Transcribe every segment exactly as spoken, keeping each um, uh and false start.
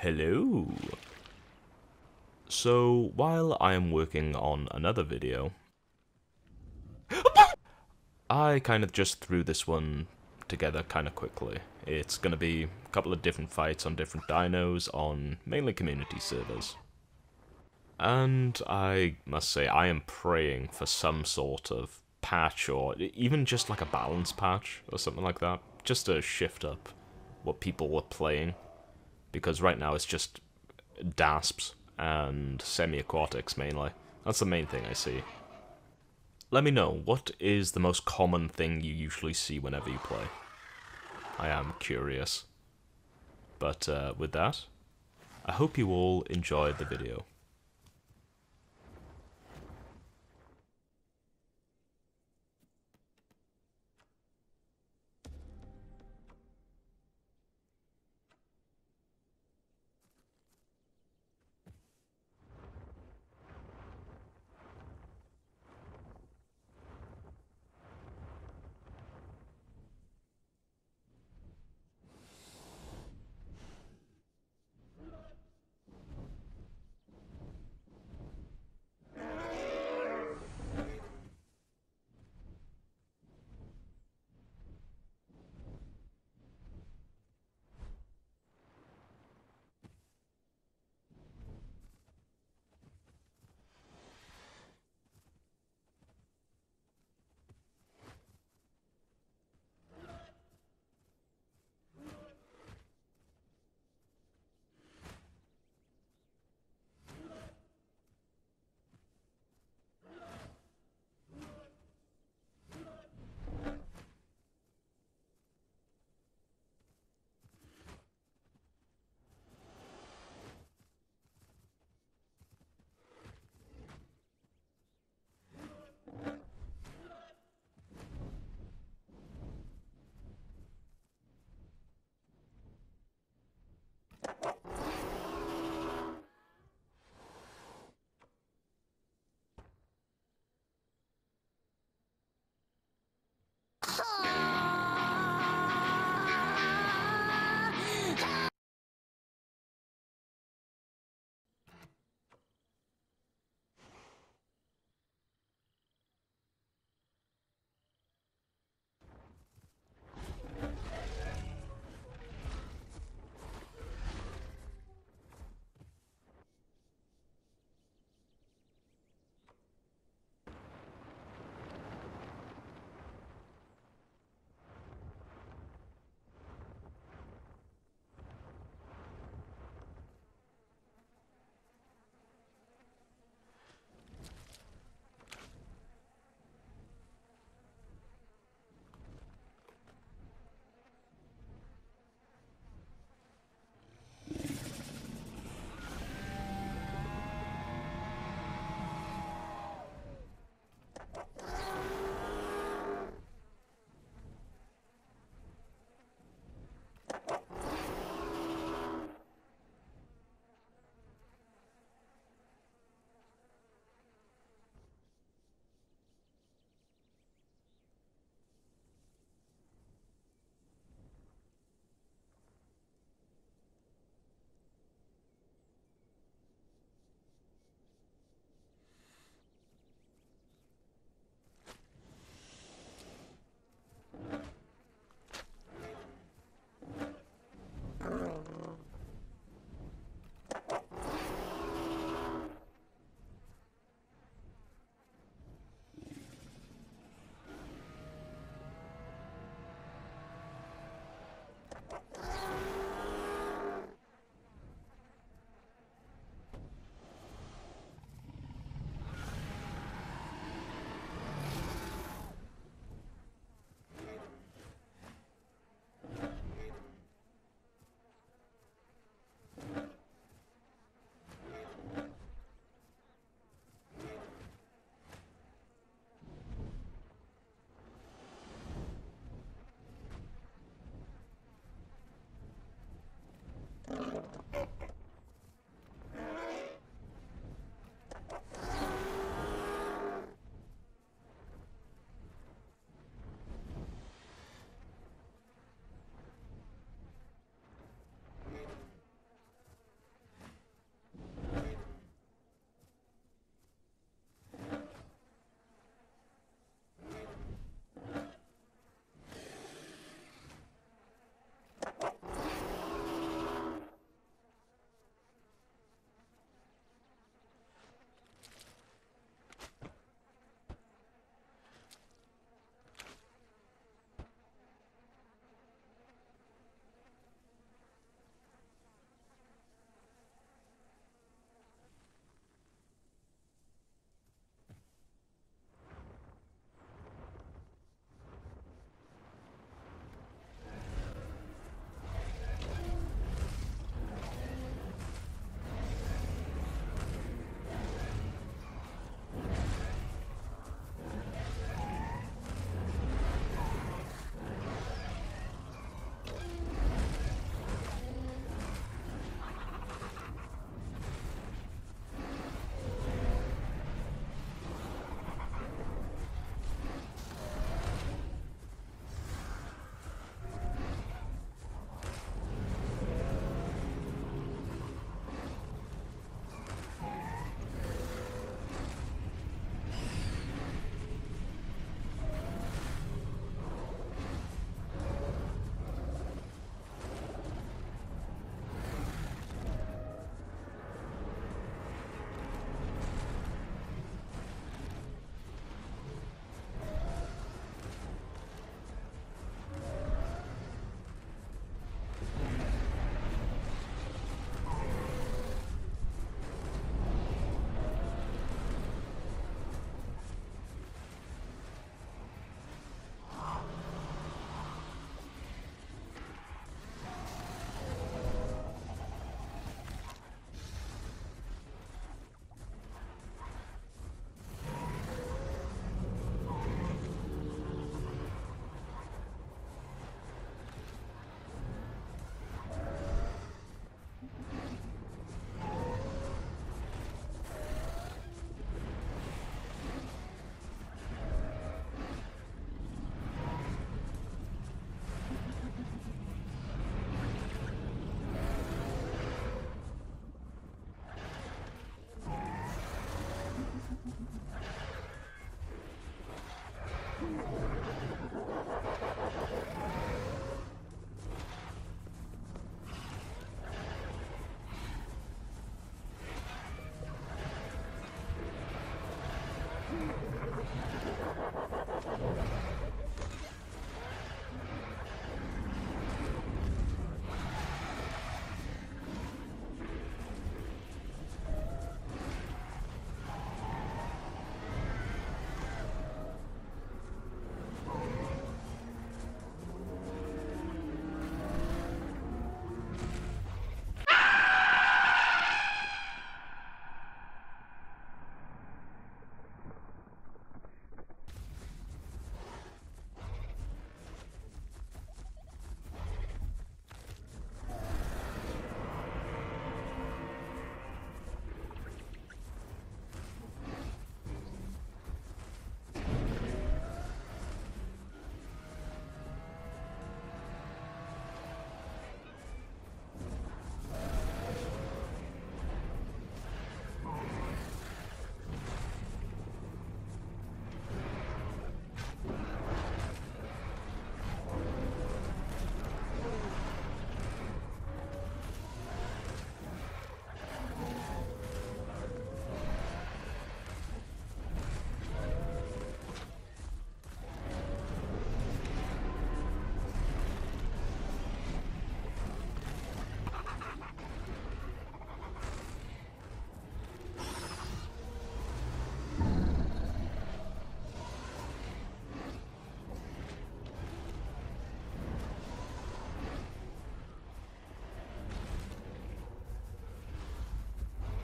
Hello. So, while I am working on another video, I kind of just threw this one together kind of quickly. It's going to be a couple of different fights on different dinos on mainly community servers. And I must say, I am praying for some sort of patch, or even just like a balance patch or something like that, just to shift up what people are playing. Because right now it's just dasps and semi-aquatics mainly. That's the main thing I see. Let me know, what is the most common thing you usually see whenever you play? I am curious. But uh, with that, I hope you all enjoyed the video.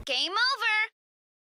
Game over!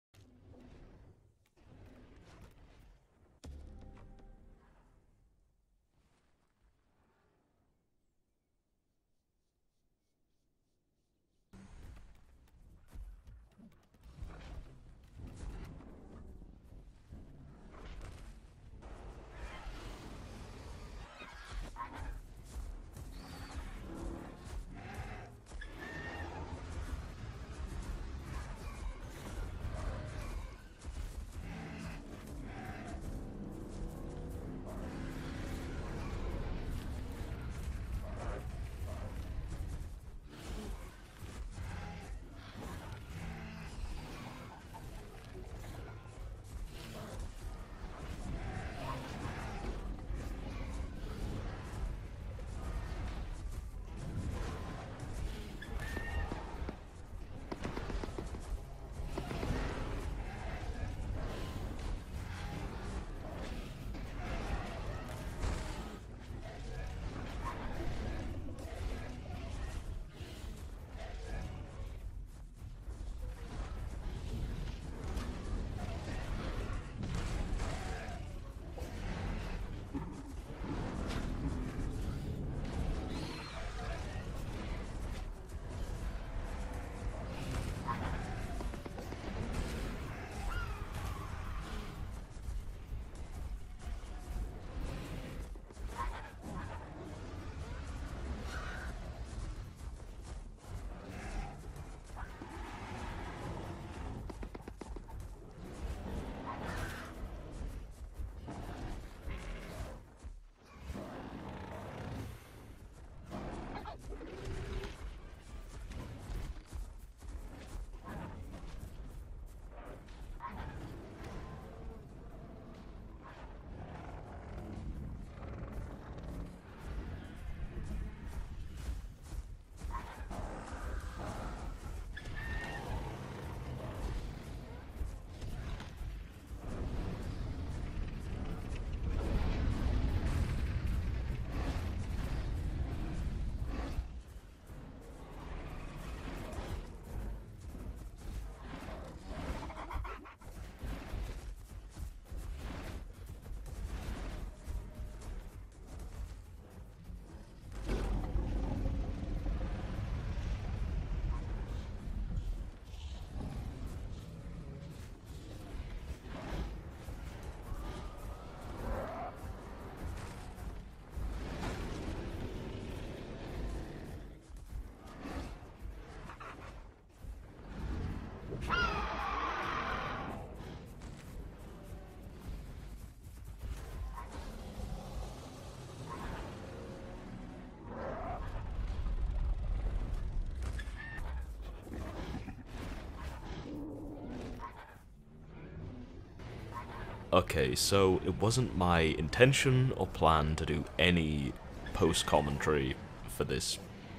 Okay, so it wasn't my intention or plan to do any post-commentary for this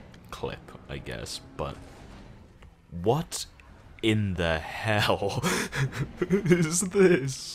clip, I guess, but what in the hell is this?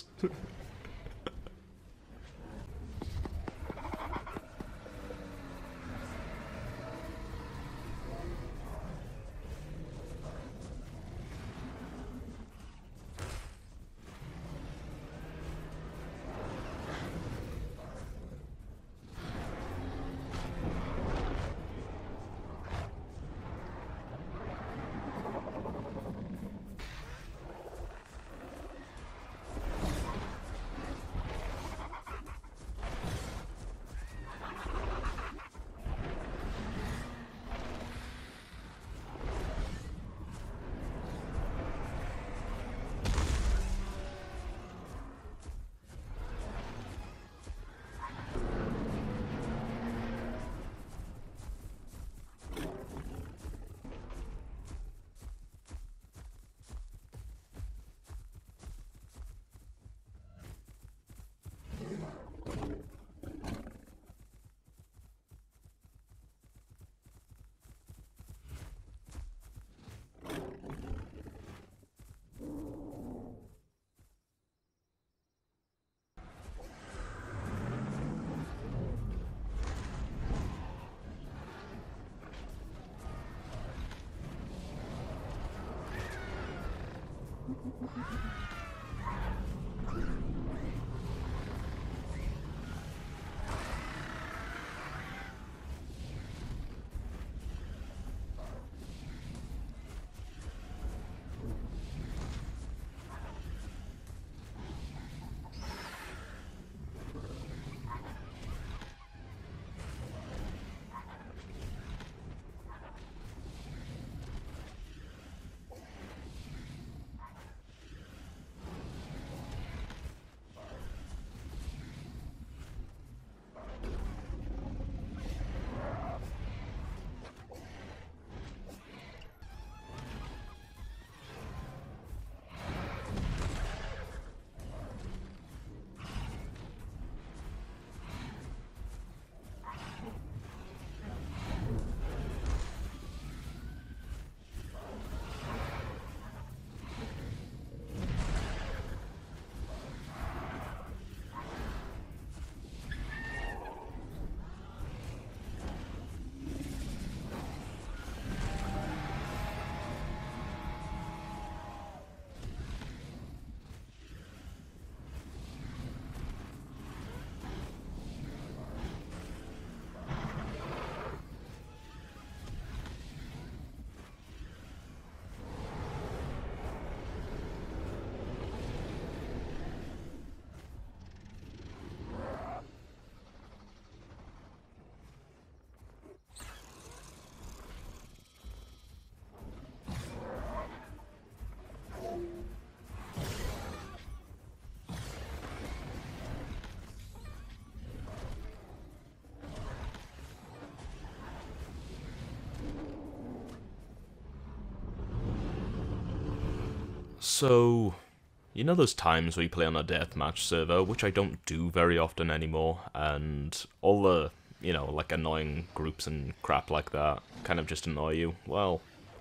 So, you know those times where you play on a deathmatch server, which I don't do very often anymore, and all the, you know, like annoying groups and crap like that kind of just annoy you? Well,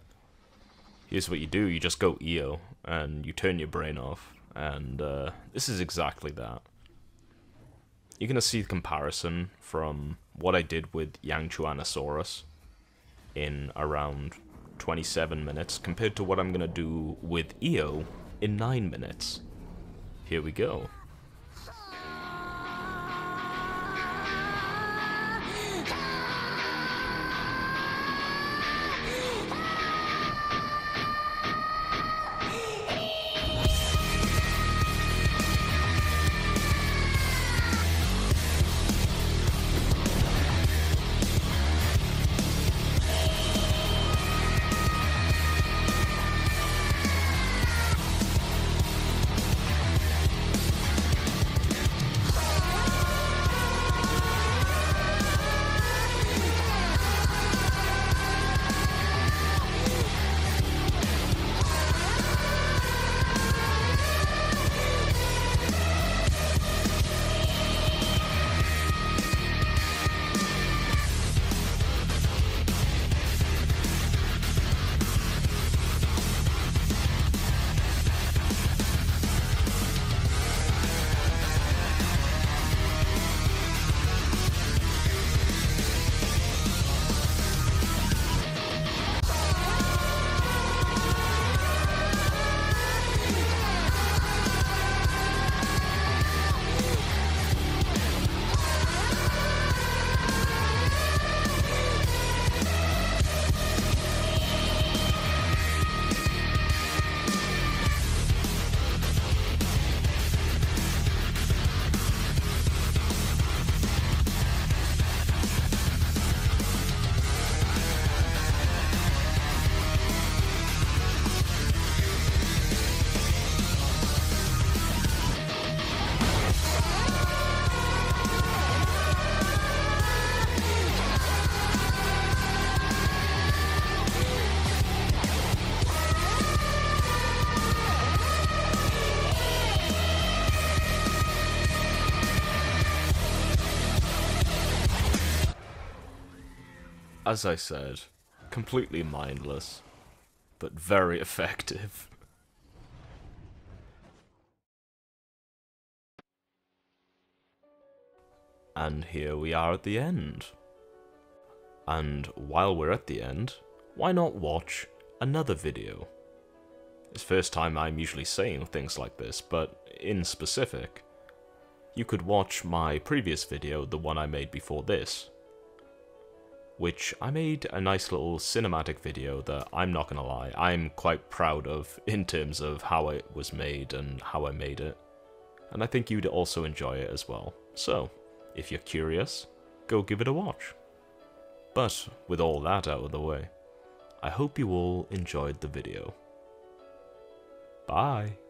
here's what you do, you just go E O, and you turn your brain off, and uh, this is exactly that. You're going to see the comparison from what I did with Yangchuanosaurus in around twenty-seven minutes compared to what I'm going to do with E O in nine minutes. Here we go. As I said, completely mindless, but very effective. And here we are at the end. And while we're at the end, why not watch another video? It's the first time I'm usually saying things like this, but in specific, you could watch my previous video, the one I made before this, which I made a nice little cinematic video that I'm not gonna lie, I'm quite proud of in terms of how it was made and how I made it, and I think you'd also enjoy it as well. So, if you're curious, go give it a watch. But with all that out of the way, I hope you all enjoyed the video. Bye!